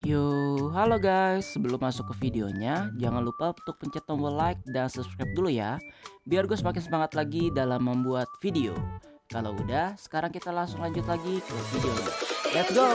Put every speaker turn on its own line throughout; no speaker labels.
Yo, halo guys. Sebelum masuk ke videonya, jangan lupa untuk pencet tombol like dan subscribe dulu ya, biar gue semakin semangat lagi dalam membuat video. Kalau udah, sekarang kita langsung lanjut lagi ke videonya. Let's go!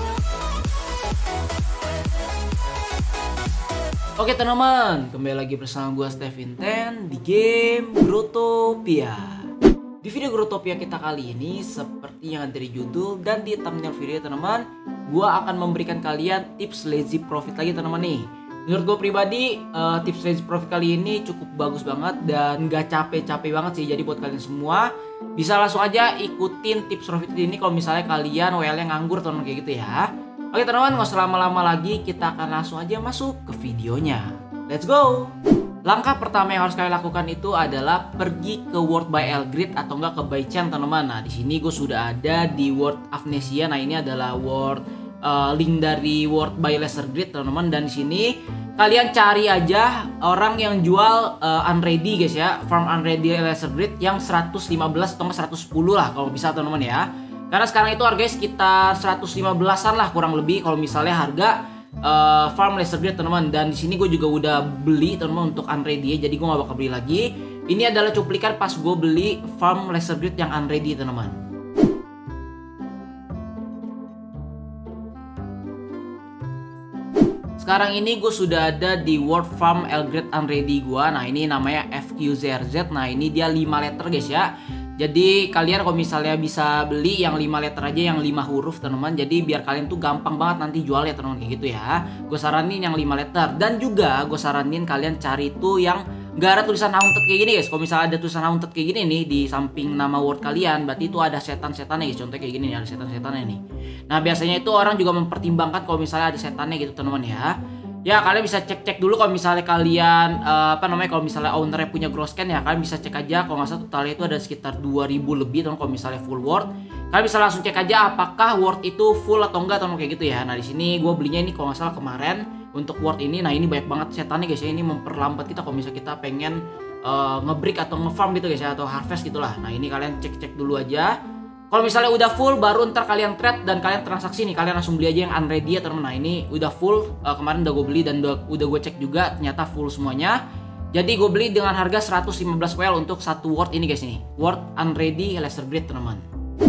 Oke teman-teman, kembali lagi bersama gue Stevin Ten di game Growtopia. Di video Growtopia kita kali ini, seperti yang ada di judul dan di thumbnail video teman-teman, gue akan memberikan kalian tips lazy profit lagi teman-teman nih. Menurut gue pribadi, tips lazy profit kali ini cukup bagus banget dan gak capek-capek banget sih. Jadi buat kalian semua, bisa langsung aja ikutin tips profit ini kalau misalnya kalian WL-nya nganggur teman-teman kayak gitu ya. Oke teman-teman, gak usah lama-lama lagi, kita akan langsung aja masuk ke videonya. Let's go! Langkah pertama yang harus kalian lakukan itu adalah pergi ke World by Elgrid atau enggak ke Baichan teman-teman. Nah di sini gue sudah ada di World Amnesia. Nah ini adalah link dari World by Lesser Grid teman-teman. Dan di sini kalian cari aja orang yang jual unready guys ya, farm unready Lesser Grid yang 115 atau enggak 110 lah kalau bisa teman-teman ya. Karena sekarang itu harganya sekitar 115-an lah kurang lebih kalau misalnya harga farm Lesser Grid teman-teman. Dan di sini gue juga udah beli teman-teman untuk unready ya, jadi gue gak bakal beli lagi. Ini adalah cuplikan pas gue beli farm Lesser Grid yang unready teman-teman. Sekarang ini gue sudah ada di World Farm Elgrid Unready gue. Nah ini namanya FQZRZ. Nah ini dia 5 letter guys ya. Jadi kalian kalau misalnya bisa beli yang 5 letter aja, yang 5 huruf teman-teman. Jadi biar kalian tuh gampang banget nanti jual ya teman-teman kayak gitu ya. Gue saranin yang 5 letter. Dan juga gue saranin kalian cari tuh yang gak ada tulisan haunted kayak gini guys. Kalau misalnya ada tulisan haunted kayak gini nih di samping nama word kalian, berarti itu ada setan-setannya guys. Contohnya kayak gini nih, ada setan-setannya nih. Nah biasanya itu orang juga mempertimbangkan kalau misalnya ada setannya gitu teman-teman ya. Ya kalian bisa cek-cek dulu kalau misalnya kalian kalau misalnya ownernya punya grow scan ya, kalian bisa cek aja. Kalau nggak salah totalnya itu ada sekitar 2000 lebih teman. Kalau misalnya full word, kalian bisa langsung cek aja apakah word itu full atau enggak teman kayak gitu ya. Nah di sini gue belinya ini kalau nggak salah kemarin untuk word ini. Nah ini banyak banget setannya guys ya, ini memperlambat kita kalau misalnya kita pengen ngebreak atau ngefarm gitu guys ya, atau harvest gitulah. Nah ini kalian cek-cek dulu aja. Kalau misalnya udah full baru ntar kalian trade dan kalian transaksi nih, kalian langsung beli aja yang unready ya teman-teman. Nah ini udah full, kemarin udah gue beli dan udah gue cek juga ternyata full semuanya. Jadi gue beli dengan harga 115 WL untuk satu word ini guys, ini word unready Lesser Grid teman-teman.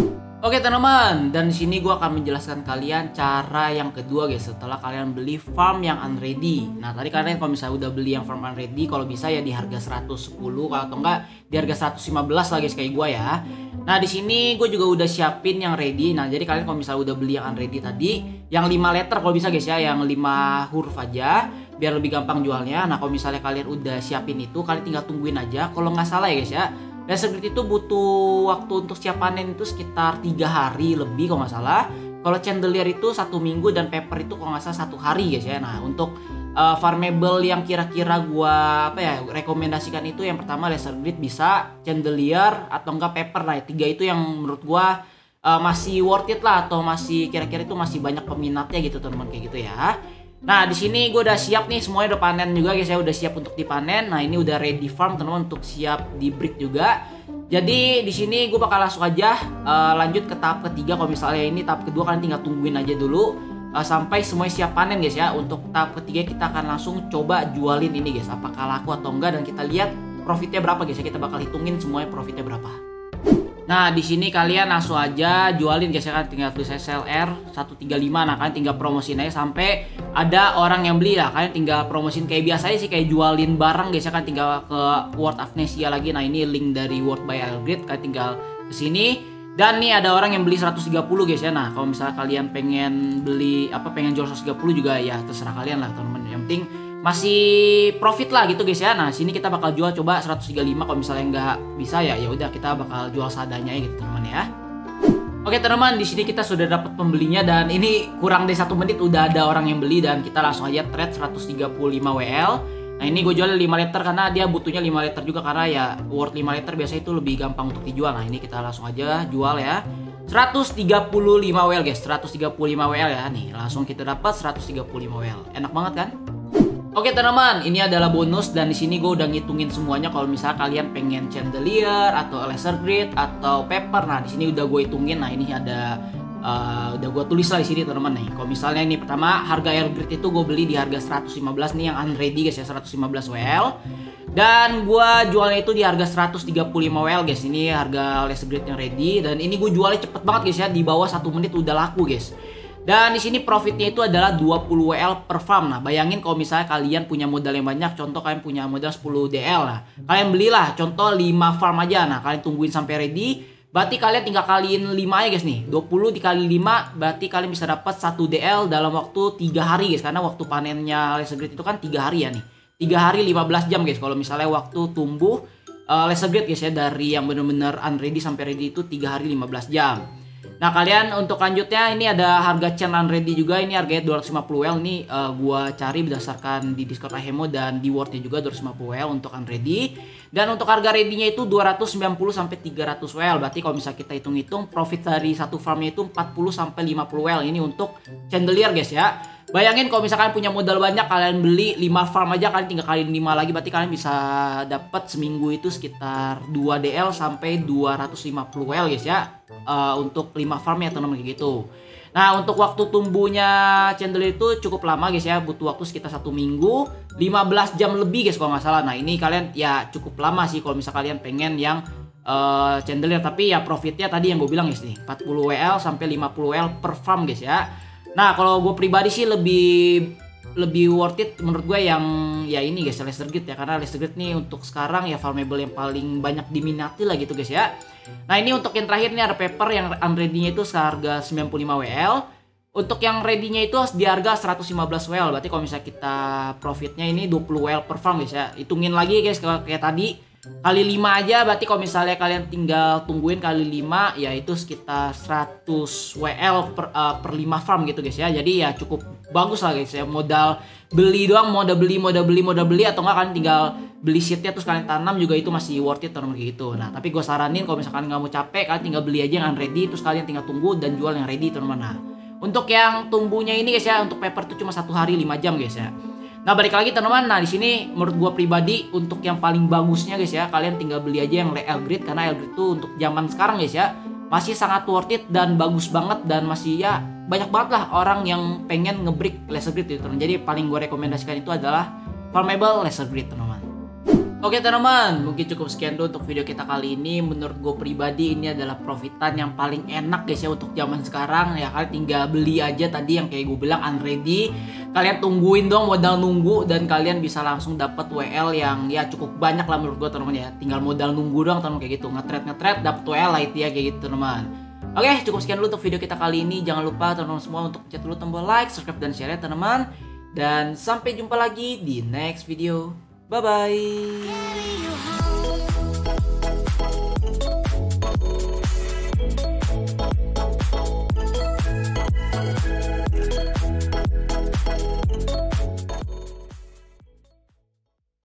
Oke teman-teman, dan di sini gue akan menjelaskan kalian cara yang kedua guys setelah kalian beli farm yang unready. Nah tadi kalian kalau misalnya udah beli yang farm unready, kalau bisa ya di harga 110 atau enggak di harga 115 lah guys kayak gue ya. Nah di sini gue juga udah siapin yang ready. Nah jadi kalian kalau misalnya udah beli yang unready tadi, yang 5 letter kalau bisa guys ya, yang 5 huruf aja biar lebih gampang jualnya. Nah kalau misalnya kalian udah siapin itu, kalian tinggal tungguin aja. Kalau nggak salah ya guys ya, Lesser Grid itu butuh waktu untuk siap panen itu sekitar 3 hari lebih kalau nggak salah. Kalau Chandelier itu 1 minggu dan Pepper itu kalau nggak salah 1 hari guys ya. Nah untuk farmable yang kira-kira gua rekomendasikan itu yang pertama Lesser Grid, bisa Chandelier atau enggak Pepper. Nah 3 itu yang menurut gua masih worth it lah, atau masih kira-kira itu masih banyak peminatnya gitu teman-teman kayak gitu ya. Nah di sini gue udah siap nih, semuanya udah panen juga guys ya, udah siap untuk dipanen. Nah ini udah ready farm teman-teman untuk siap di break juga. Jadi di sini gue bakal langsung aja lanjut ke tahap ketiga. Kalau misalnya ini tahap kedua, kalian tinggal tungguin aja dulu sampai semuanya siap panen guys ya. Untuk tahap ketiga kita akan langsung coba jualin ini guys, apakah laku atau enggak, dan kita lihat profitnya berapa guys ya. Kita bakal hitungin semuanya profitnya berapa. Nah di sini kalian langsung aja jualin guys ya, kan tinggal tulis SLR 135. Nah kalian tinggal promosiin aja sampai ada orang yang beli lah. Kalian tinggal promosiin kayak biasa aja sih, kayak jualin barang guys ya, kan tinggal ke World Amnesia lagi. Nah ini link dari World by Elgrid, kalian tinggal ke sini. Dan nih ada orang yang beli 130 guys ya. Nah kalau misalnya kalian pengen beli pengen jual 130 juga ya terserah kalian lah teman-teman. Yang penting masih profit lah gitu guys ya. Nah sini kita bakal jual coba 135. Kalau misalnya nggak bisa ya udah kita bakal jual seadanya gitu teman-teman ya. Oke teman-teman, di sini kita sudah dapat pembelinya dan ini kurang dari 1 menit udah ada orang yang beli dan kita langsung aja trade 135 WL. Nah ini gue jual 5 letter karena dia butuhnya 5 letter juga, karena ya worth 5 letter biasanya itu lebih gampang untuk dijual. Nah ini kita langsung aja jual ya 135 WL guys, 135 WL ya. Nih langsung kita dapat 135 WL, enak banget kan. Oke teman-teman, ini adalah bonus dan di sini gue udah ngitungin semuanya. Kalau misalnya kalian pengen Chandelier atau Lesser Grid atau Pepper, nah di sini udah gue hitungin. Nah ini ada Udah gue tulis lah di sini teman-teman nih. Kalau misalnya ini pertama harga Airgrid itu gue beli di harga 115 nih yang unready guys ya, 115 WL. Dan gue jualnya itu di harga 135 WL guys. Ini harga laser grid yang ready. Dan ini gue jualnya cepet banget guys ya, di bawah 1 menit udah laku guys. Dan di sini profitnya itu adalah 20 WL per farm. Nah, bayangin kalau misalnya kalian punya modal yang banyak, contoh kalian punya modal 10 DL. Nah, kalian belilah contoh 5 farm aja. Nah, kalian tungguin sampai ready. Berarti kalian tinggal kaliin 5 aja guys nih. 20 dikali 5 berarti kalian bisa dapat 1 DL dalam waktu 3 hari guys. Karena waktu panennya laser grid itu kan 3 hari ya nih. 3 hari 15 jam guys. Kalau misalnya waktu tumbuh laser grid guys ya, dari yang bener-bener unready sampai ready itu 3 hari 15 jam. Nah, kalian untuk lanjutnya ini ada harga chain unready juga, ini harganya 250 WL. Ini gua cari berdasarkan di Discord Ahemo dan di Wordnya juga 250 WL untuk unready. Dan untuk harga ready-nya itu 290 sampai 300 WL. Berarti kalau misalnya kita hitung-hitung profit dari satu farmnya itu 40 sampai 50 WL. Ini untuk chandelier guys ya. Bayangin kalau misalkan punya modal banyak, kalian beli 5 farm aja, kalian tinggal kaliin 5 lagi, berarti kalian bisa dapat seminggu itu sekitar 2 DL sampai 250 WL guys ya. Untuk 5 farm ya teman-teman kayak gitu. Nah, untuk waktu tumbuhnya chandelier itu cukup lama guys ya, butuh waktu sekitar 1 minggu, 15 jam lebih guys kalau nggak salah. Nah, ini kalian ya cukup lama sih kalau misalnya kalian pengen yang chandelier, tapi ya profitnya tadi yang gue bilang guys nih, 40 WL sampai 50 WL per farm guys ya. Nah, kalau gue pribadi sih lebih worth it menurut gue yang ya ini guys, laser grid ya, karena laser grid nih untuk sekarang ya farmable yang paling banyak diminati lah gitu guys ya. Nah, ini untuk yang terakhir nih ada paper yang unready-nya itu seharga 95 WL. Untuk yang ready-nya itu di harga 115 WL. Berarti kalau misalnya kita profitnya ini 20 WL per farm guys ya. Hitungin lagi guys kayak tadi, kali 5 aja, berarti kalau misalnya kalian tinggal tungguin kali 5 ya itu sekitar 100 WL per 5 farm gitu guys ya. Jadi ya cukup bagus lah guys ya, modal beli doang, modal beli atau enggak kalian tinggal beli seednya terus kalian tanam juga itu masih worth it teman gitu. Nah, tapi gue saranin kalau misalkan nggak mau capek, kalian tinggal beli aja yang ready, terus kalian tinggal tunggu dan jual yang ready teman-teman. Nah, untuk yang tumbuhnya ini guys ya, untuk paper itu cuma 1 hari 5 jam guys ya. Nah, balik lagi teman-teman. Nah, di sini menurut gua pribadi untuk yang paling bagusnya guys ya, kalian tinggal beli aja yang Airgrid, karena Airgrid itu untuk zaman sekarang guys ya masih sangat worth it dan bagus banget, dan masih ya banyak banget lah orang yang pengen ngebreak laser grid gitu teman. Jadi paling gua rekomendasikan itu adalah farmable laser grid teman-teman. Oke teman-teman, mungkin cukup sekian dulu untuk video kita kali ini. Menurut gue pribadi ini adalah profitan yang paling enak guys ya untuk zaman sekarang ya. Kalian tinggal beli aja tadi yang kayak gue bilang unready, kalian tungguin dong, modal nunggu, dan kalian bisa langsung dapat WL yang ya cukup banyak lah menurut gue teman-teman ya. Tinggal modal nunggu doang teman kayak gitu, nge-trade dapat WL lah itu ya kayak gitu teman-teman. Oke, cukup sekian dulu untuk video kita kali ini. Jangan lupa teman-teman semua untuk pencet dulu tombol like, subscribe, dan share ya teman-teman. Dan sampai jumpa lagi di next video. Bye-bye.